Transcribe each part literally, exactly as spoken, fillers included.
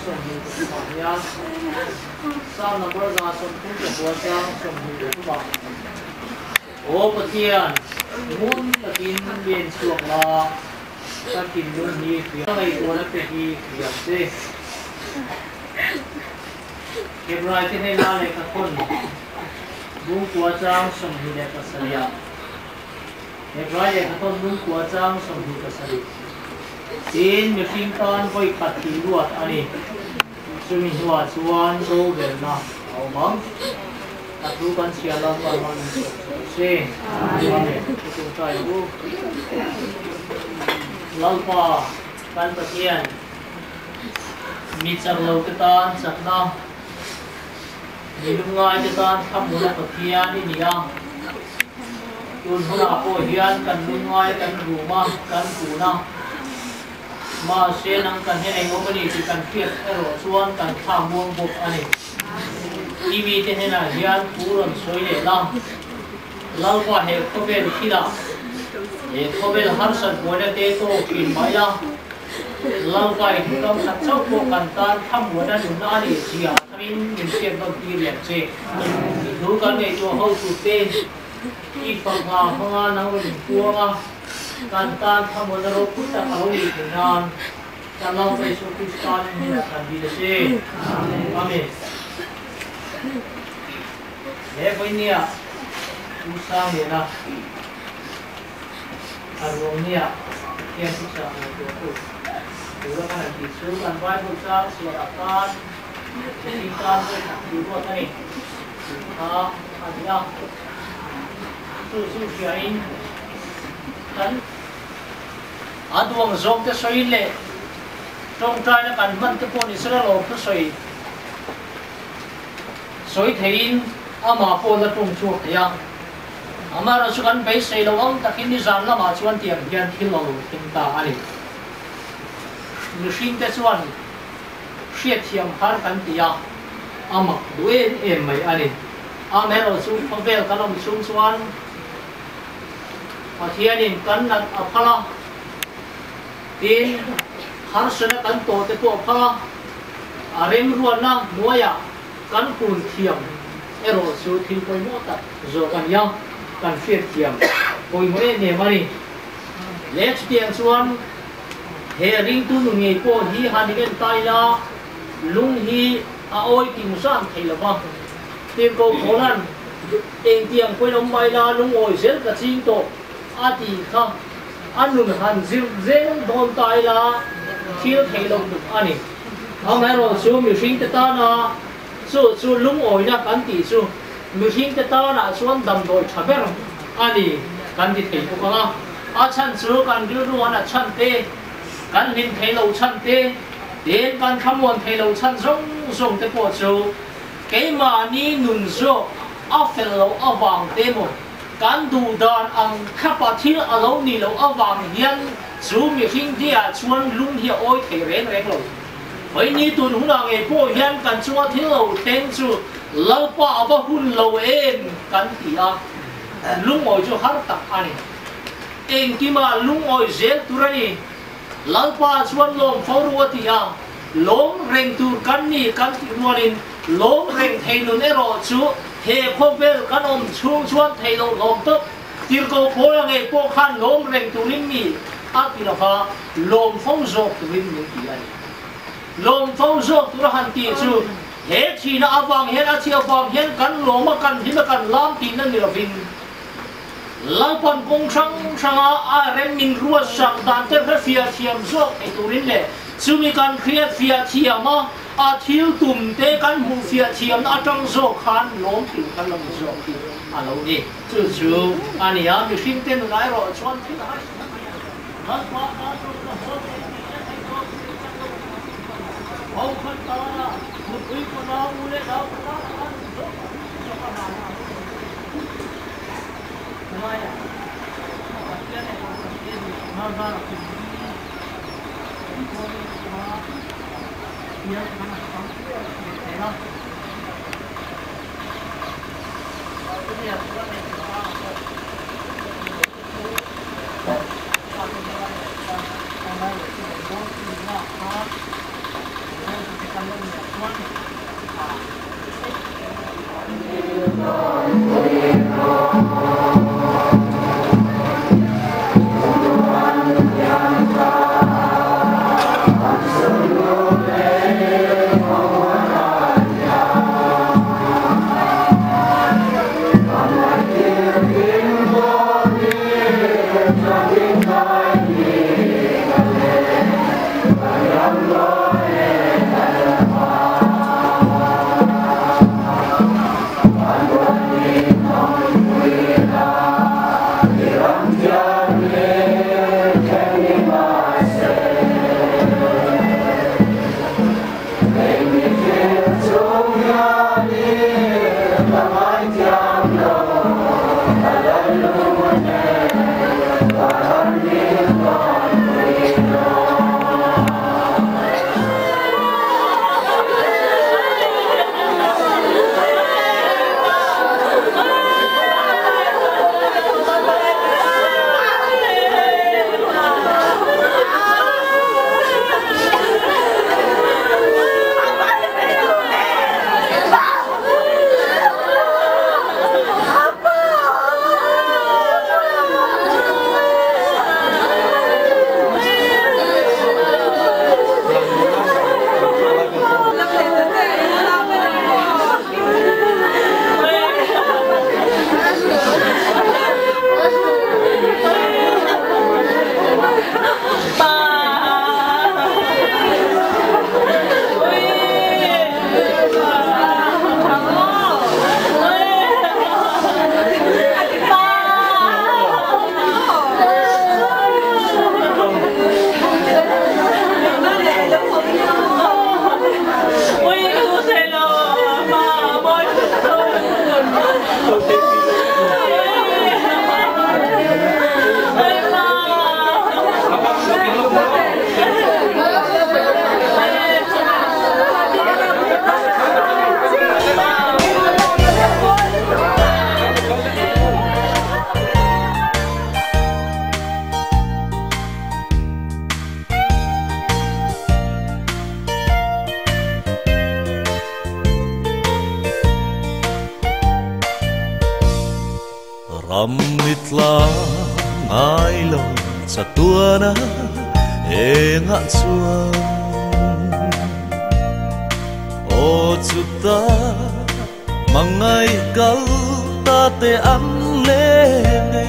som hi tu ma ya sa number za som tu ke bo sang som hi tu ma o patian mun takin bien chuak la takin mun hi ya ai ko na pe hi ya se ke brai te ne la le ka kon bung kwa chang som hi le ka saria ke brai le ka kon bung kwa chang som hi ka saria tin machine tan koi pati ruat ani sumi huwa chuan go vel na au mang atu kan sia la ma man se ame tu tai u lalpa kan patian mi chang lo te tan sakna mi lungai te tan thamu la pathian ni nia tun huna ko hian kan lungai kan ruma kan kuna ma se nang kan he ai ngomani ti kan fiat ero chuan kan tha muang bok ani tv te he na hian puron soi le la lalwa he khobel khila e khobel har san boina te to kin mai la lalwa hi kam na chau ko kan tan tham boina du na ni chia thamin min se ba ti rian che du kan nei to ho tu te i pa nga nga nang ri puanga kan tan thamon ro putta awi nan kan lo pe su kristan ni na kan bi de se amen e voi nia u sa me na arong nia ke su sa na to ko ura kan ki su kan vai bu sa su ra kan ni kan ko na du ro ta ni ha adia su su fiain kan aduang zong te soi le trong trai na kan man te pon isra lo te soi soi thein ama pon la tung chu ya ama ra su kan bei sei lo ang takin ni zan la ma chuan tiang hian thil lo ting ta ani machine te chuan hriat thiam har kan tia ama duen em mai ani ama ro chu phavel kalom chung chuan pathianin kan nat aphala tin har sena kan to te po phala arem ruan na noya kan kun thiam ero su thil koi mo ta zo kan ya kan fiat thiam koi mo ne mari let's tiang chuan he ring tu nu ngei po hi hanigen tai la lung hi a oi ti musan theilawa tin ko kholan eng tiang koi lom mai la lung oi sel ka ching to ati kha anun han zil zel don tai la thil thailom du ani amero chu mi hring te ta na chu chu lung oi na kan ti chu mi hring te ta na chuan dam doi thaber ani kan ti thei ko ka a chan chu kan ru ru ana chan te kan nin thailo chan te den kan khamon thailo chan zong zong te po chu ke ma ni nun zo a fellow awang te mo kan du dan ang khapathil alo ni lo awang hian chu mi hing dia chuan lung hi oi thei reng reng lo hoi ni tun huna nge po hian kan chua thil lo teng chu lalpa aba hun lo em kan tia lung oi chu har tak ani eng kima lung oi zel turani lalpa chuan lom foru tia lom reng tur kan ni kan ti ruanin lom reng thei nun ero chu he khovel kan om chung chuan thailo lom to tir ko phola nge po khan lom reng turin ni akila fa lom phong zok turin ni ti ai lom phong zok tur han ti chu he chi na awang he a chi awang hen kan lom kan hin kan lam tin na ni lovin lalpan kong sang sanga a rem min ruwa sang dan te fia thiam zok e turin le chumi kan khiat fia thiama a thil tum te kan hu fia thiam na atang zo khan lom ti kan lam zo ti alo ni chu chu ani ya mi hring ten ngai ro chon ti hai han pa ka ro ka ho ho khan ta na mu pui ko na u le da ka an zo zo ka na na ya ya ne ko ke ni na na ki ko ni ma ya na na ka ni na ya ko ni ka Rammitla ailo sa tuana e nga suan o tsuta mangai kal tate anlene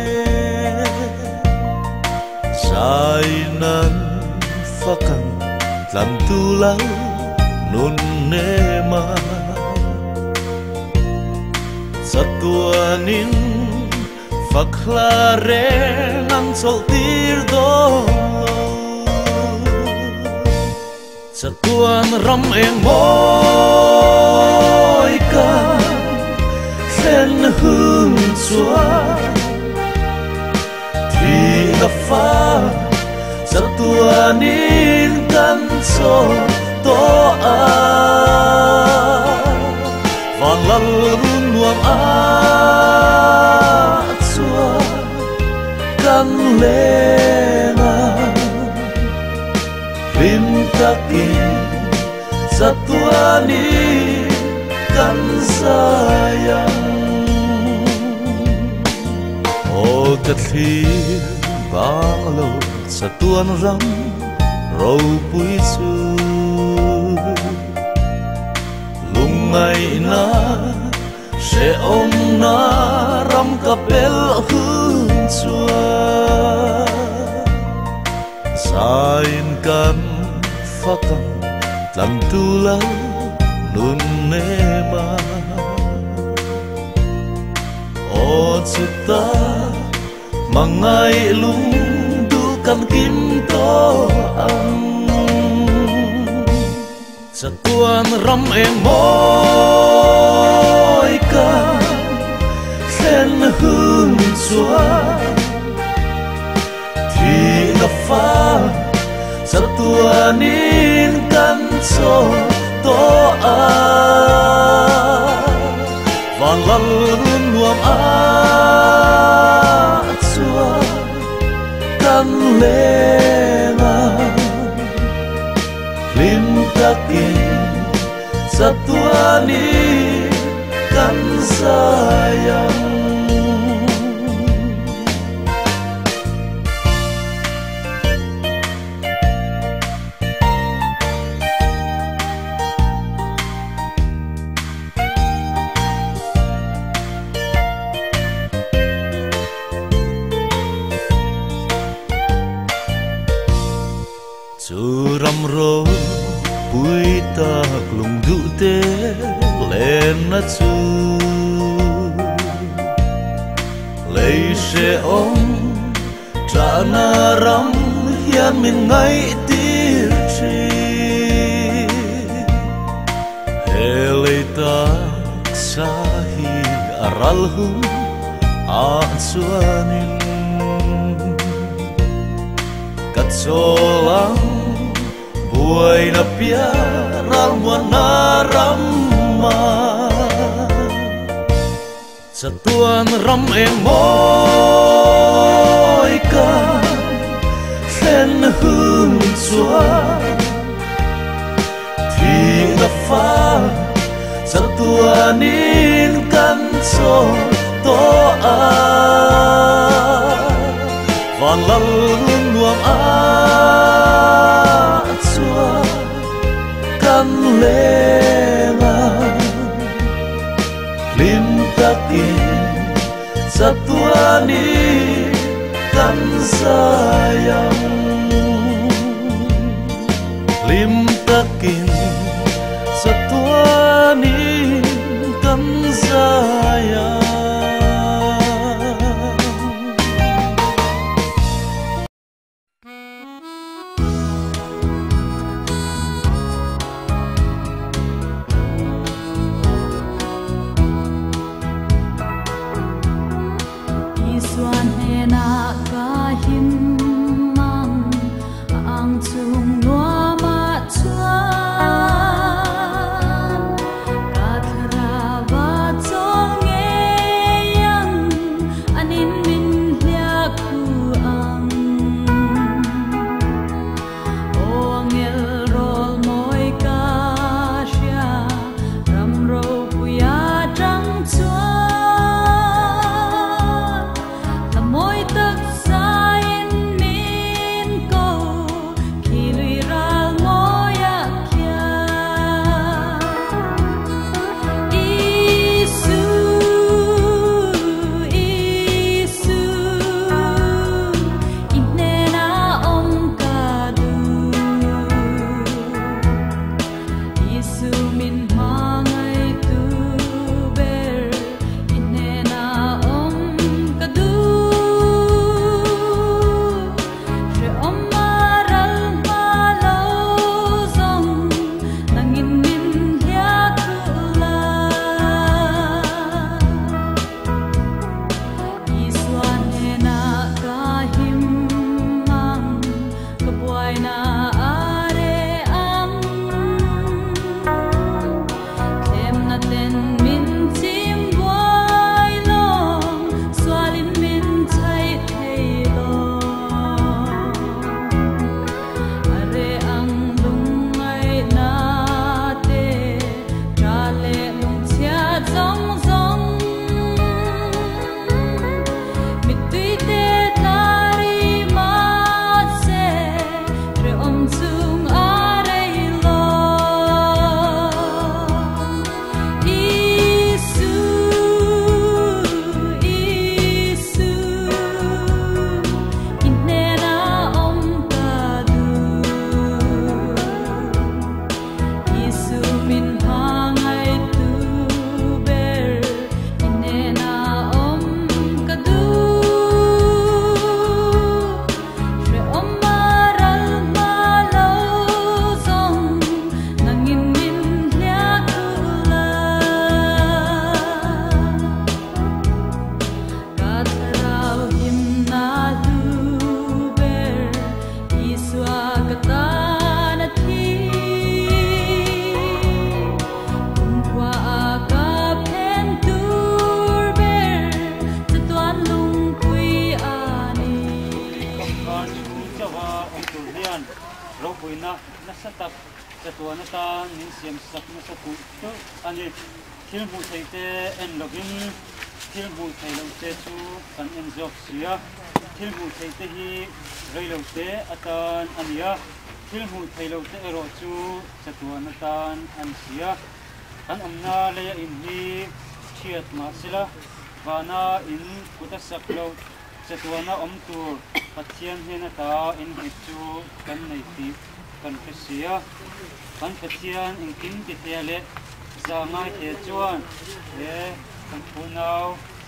sainan fakan lam tulang nun nema satuanin faklare ang soltir do satuan ram eng moy ka sen hun chua thi la fa satuanin kan so to a van lal run nuam a kan lena rintakin satuani kan sayang o kathir banglo satuan ram rau puisu lungai na she om na ram kapel hun chua sain kan fakam lam tulang nun nema o chuta mangai lung du kan kim to ang satuan ram em moy ka sen hun chua thi la fa satuanin kan so to a van lal run nuam a chua kan lena lim takin satuani kan sayang ram ro bui ta lung du te lên na chu lấy xe ôm trả na ram hian min ngay tir chi hele ta sa hi aral hum a chuanin kat solang buai na pia ral na ramma satuan ram em moi ka sen hương chua thì na fa satuan in kan so to a van lal nuam a kan lenga lim takin satuani kan sayang lim takin satuani kan sayang Hãy subscribe cho kênh Ghiền Mì Gõ để không bỏ lỡ จะตัวนัตานิเสียมสักนัสกุตุอันนี้ที่หูไทยเตเอ็นลกินที่หูไทยเราเจจูกันเอ็นจอกเสียที่หูไทยเตฮีไรเราเตอาตานอันนี้ที่หูไทยเราเตรอจูจะตัวนัตานอันเสียกันอำนาเลยอินฮีเชียดมาสิละวานาอินกุตสักเราจะตัวน่าอมตัวปัจเจียนเฮนตาอินหิจูกันในทีกันเสียกันปัจเจียนอินกินติเทเลจะง่ายเอจวนเอกันพูนเอา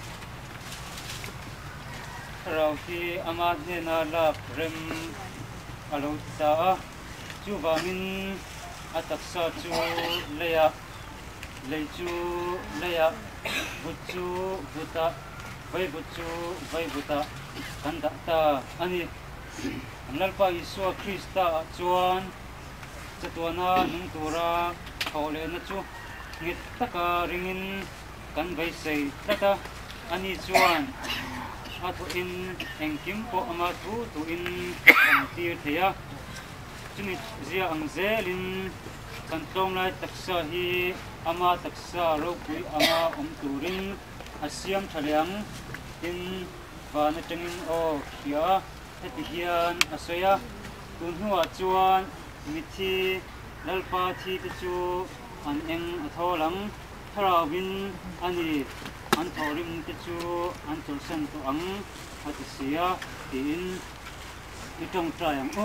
เราที่อามาเฮนาลาเรมอารมณ์ตาจูบามินอัตักษาจูเลียเลยจูเลียบุจูบุตาไว้บุจูไว้บุตากันตาตาอันนี้อันนั้นไปอิสวาคริสต์จวนจะตัวน่าหนุ่มตัวรักเขาเลยนะจูงิดตะการิงินกันไปใส่ตะตาอันนี้จวนอาทุอินเอ็งกิมโปอามาทุทุอินอันตีเทียจุนิเจียอังเซลินกันตรงไล่ตักษาฮีอามาตักษาโรกุยอามาอมตูรินอาเซียมทะเลงอินวานจังอินโอเขียเฮติเฮียนอาศัยตุนหัวจวนมิทีลัลปาทีติจูอันเอ็งอัทอลังทราวินอันนี้อันทอริมติจูอันตุลเซนตุอังอัติเสียตีนอิจงใจอังโอ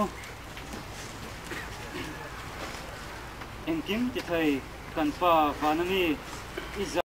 เอ็งกิมติไทยกันฟ้าวานามีอิจ